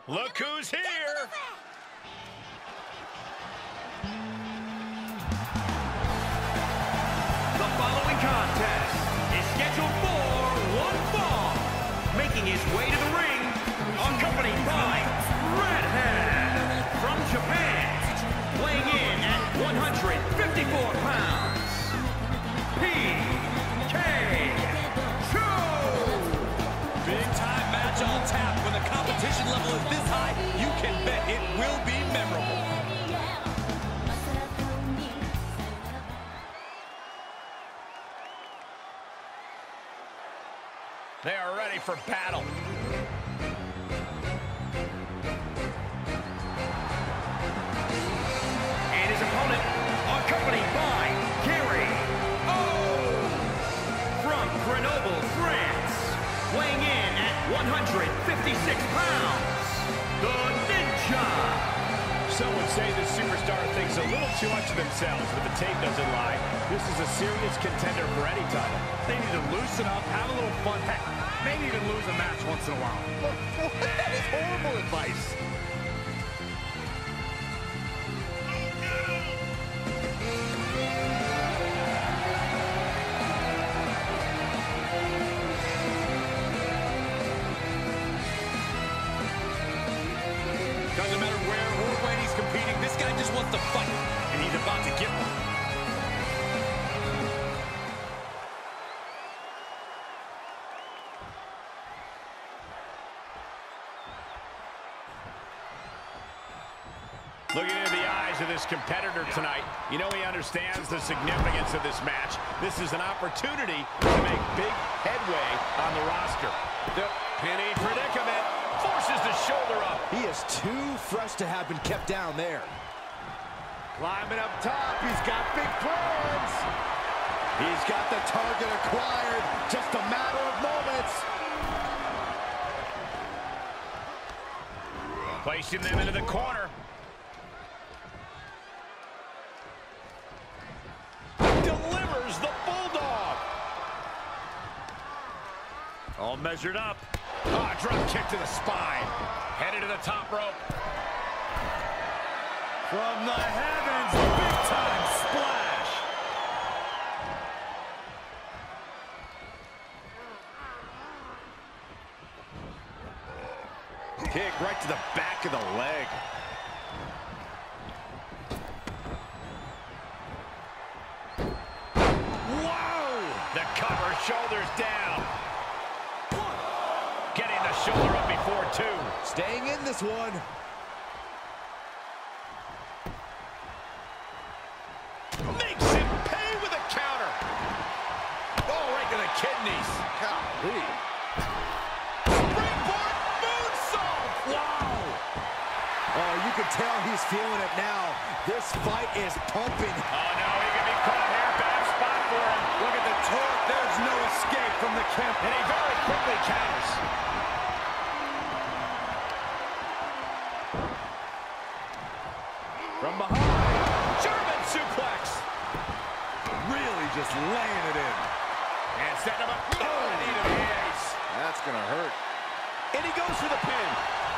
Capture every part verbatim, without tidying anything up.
Look who's here! The following contest is scheduled for one fall. Making his way to the ring, accompanied by Redhead from Japan, weighing in at one hundred fifty-four pounds, P K Big time match on tap. When the competition level is this high, you can bet it will be memorable. They are ready for battle. And his opponent, accompanied by Gary O. From Grenoble, France, weighing in at one hundred fifty-six pounds, the Ninja. Some would say this superstar thinks a little too much of themselves, but the tape doesn't lie. This is a serious contender for any title. They need to loosen up, have a little fun. Heck, maybe even lose a match once in a while. That is horrible advice. Doesn't matter where or when he's competing, this guy just wants to fight, and he's about to get one. Looking into the eyes of this competitor tonight, you know he understands the significance of this match. This is an opportunity to make big headway on the roster. The penny predicament forces the shoulder up. He is too fresh to have been kept down there. Climbing up top, he's got big plans. He's got the target acquired, just a matter of moments. Placing them into the corner. Delivers the Bulldog. All measured up. Oh, drop kick to the spine. Headed to the top rope. From the heavens, big time splash. Kick right to the back of the leg. Whoa! The cover, shoulders down. Getting the shoulder up before two. Staying in this one. Makes him pay with a counter. Oh, right to the kidneys. Golly. Springboard moonsault. Wow. Oh, you can tell he's feeling it now. This fight is pumping. Oh, no, he can be caught here. Bad spot for him. Look at the torque. There's no escape from the Kemp. And he very quickly counters. From behind. German suplex. Really just laying it in. And setting him up. Oh, knee to the ace. That's gonna hurt. And he goes for the pin.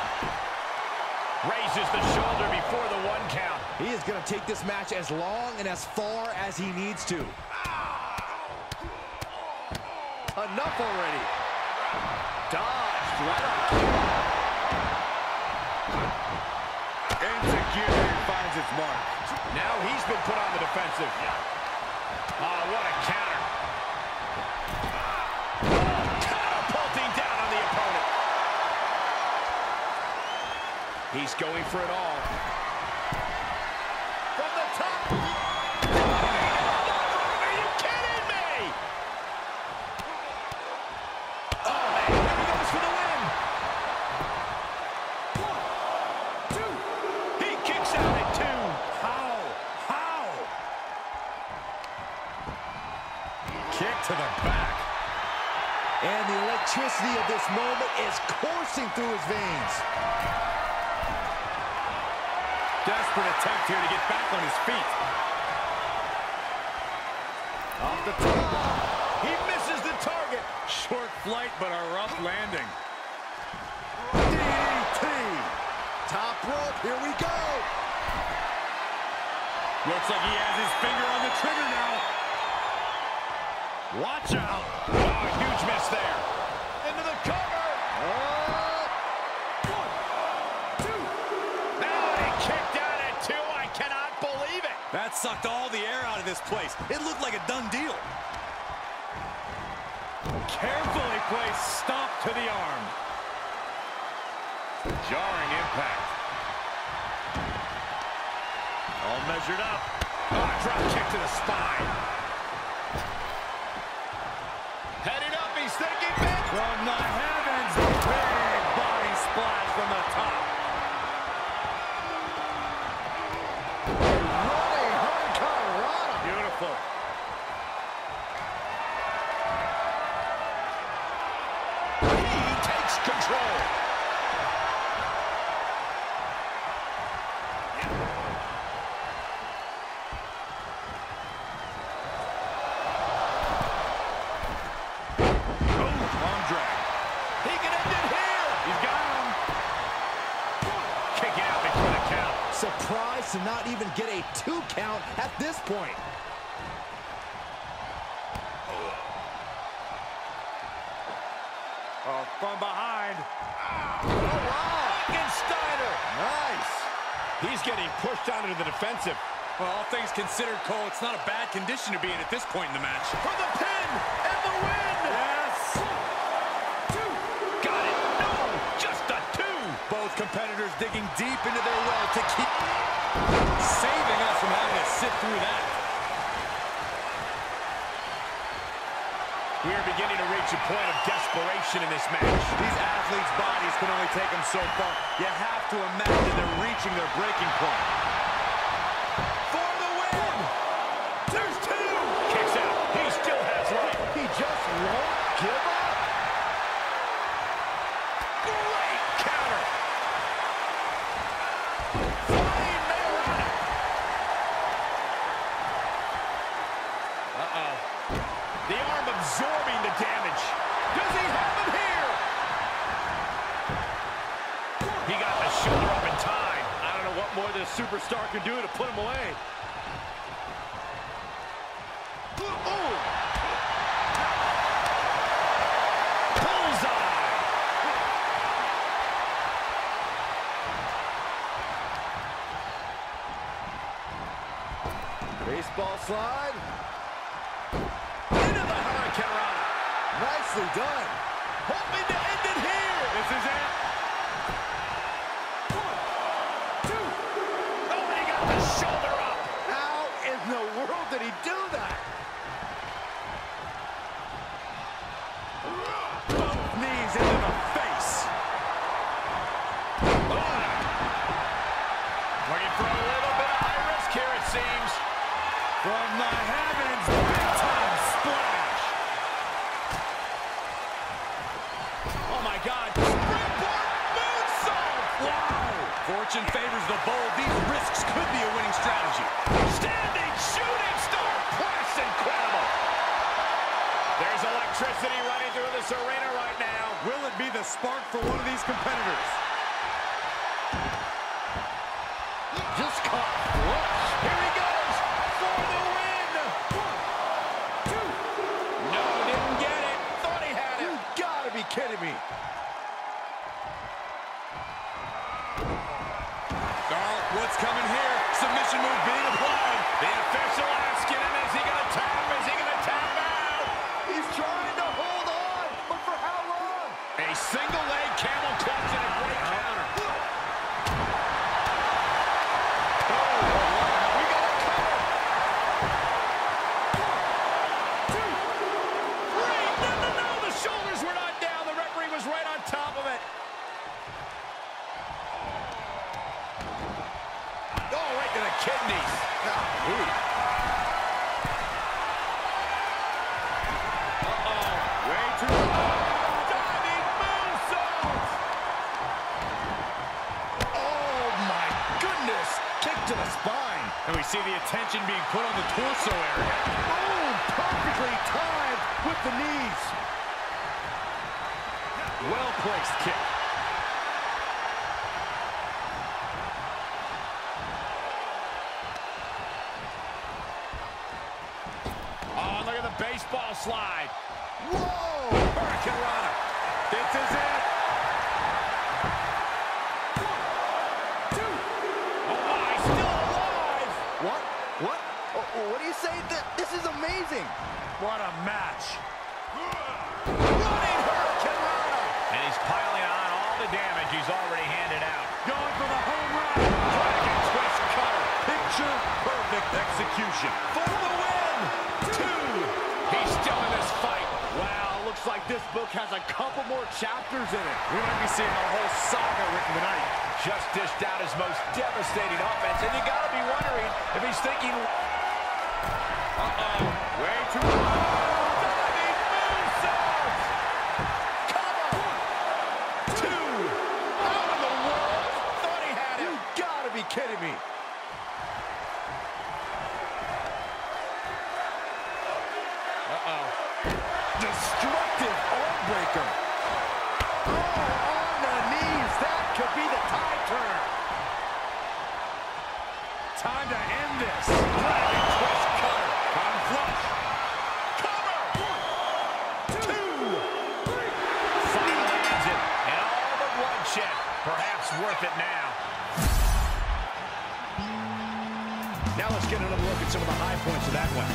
Raises the shoulder before the one count. He is gonna take this match as long and as far as he needs to. Enough already. Dodged right on. Insecurity finds its mark. Now he's been put on the defensive. Oh, what a counter. Catapulting down on the opponent. He's going for it all. From the top. Are you kidding me? Oh, man, there he goes for the win. One, two. He kicks out at two. How? How? Kick to the back. And the electricity of this moment is coursing through his veins. Desperate attempt here to get back on his feet. Off the top. He misses the target. Short flight, but a rough landing. D D T. top rope. Here we go. Looks like he has his finger on the trigger now. Watch out. Oh, huge miss there. Into the cover. Oh. One, two. Now he kicked out at two. I cannot believe it. That sucked all the air out of this place. It looked like a done deal. Carefully placed stomp to the arm. Jarring impact. All measured up. Oh, drop kick to the spine. Heading up, he's thinking big. From the heavens, big body splash from the top. Running Hurricanrana. Beautiful. He takes control. Surprised to not even get a two count at this point. Oh, from behind. Oh, wow. Steiner. Nice. He's getting pushed down into the defensive. Well, all things considered, Cole, it's not a bad condition to be in at this point in the match. For the pin and the win. Yes. Two. Got it. No, just a two. Both competitors digging deep into their well to keep saving us from having to sit through that. We are beginning to reach a point of desperation in this match. These athletes' bodies can only take them so far. You have to imagine they're reaching their breaking point. For the win. There's two. Kicks out. He still has life. He just won't give up. Great counter. Flying Mailrunner. Uh-oh. The arm absorbing the damage. Does he have him here? He got the shoulder up in time. I don't know what more this superstar can do to put him away. Ooh. Bullseye. Baseball slide. Into the Hurricanrana. Nicely done. Hoping to end it here. This is it. One, two. Oh, he got the shoulder up. How in the world did he do that? Both knees into the face. Oh. Looking for a little bit of high risk here, it seems. From the heavens, big time splash. Oh, my God. Springboard moonsault. Wow! Fortune favors the bold. These risks could be a winning strategy. Standing shooting star press. Incredible. There's electricity running through this arena right now. Will it be the spark for one of these competitors? Just caught flush. Here he goes for the win. One, two. No, didn't get it. Thought he had it. You gotta be kidding me. Oh, what's coming here? Submission move being applied. The official asking him, is he going to tap? Is he going to tap out? He's trying to hold on, but for how long? A single leg camel clutch and a great counter. Oh, we got a cover. One, two, three. No, no, no. The shoulders were not down. The referee was right on top of it. Oh, right to the kidneys. Golly. Uh-oh. Way too low. Diving moonsault. Oh my goodness. Kick to the spine. And we see the attention being put on the torso area. Oh, perfectly timed with the knees. Well-placed kick. baseball slide. Whoa! Hurricane Rana. This is it. One, two. Oh, my, still alive. What? What? Oh, what do you say? Th this is amazing. What a match. Running Hurricane Rana. And he's piling on all the damage he's already handed out. Going for the home run. Dragon twist cutter. Picture perfect execution. For the win. Two. He's still in this fight. Wow, looks like this book has a couple more chapters in it. We might be seeing a whole saga written tonight. Just dished out his most devastating offense, and you gotta be wondering if he's thinking, uh-oh, way too long. Diving moonsault. Cover. Two. How in the world? Thought he had it. You gotta be kidding me. Uh-oh. Destructive arm breaker. Oh, on the knees. That could be the tide turn. Time to end this. Dragon twist cutter. On flush. Cover. One, two, three. Finally lands it. And all the bloodshed. Perhaps worth it now. Now let's get another look at some of the high points of that one.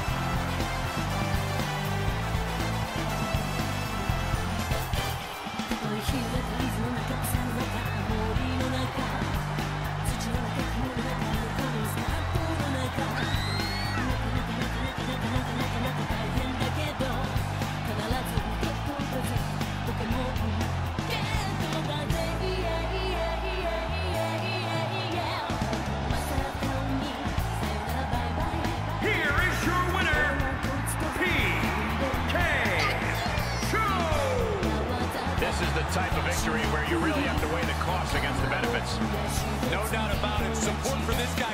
Here is your winner, P K Show! This is the type of victory where you really have to weigh the costs against the benefits. No doubt about it. Support for this guy